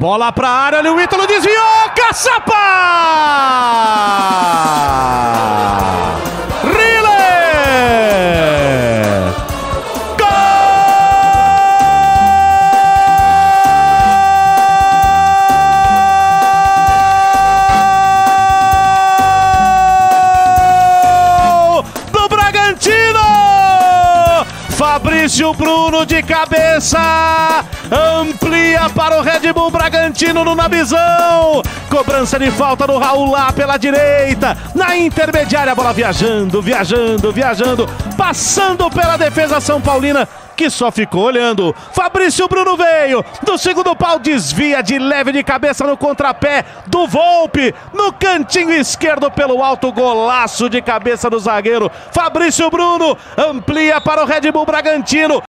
Bola pra área, olha o Ítalo, desviou, caçapa! Rile! Gol! Do Bragantino! Fabrício Bruno de cabeça, amplia para o Red Bull Bragantino no Nabizão. Cobrança de falta do Raul lá pela direita. Na intermediária, a bola viajando, passando pela defesa São Paulina, que só ficou olhando. Fabrício Bruno veio do segundo pau, desvia de leve de cabeça no contrapé do Volpi, no cantinho esquerdo pelo alto, golaço de cabeça do zagueiro. Fabrício Bruno amplia para o Red Bull Bragantino.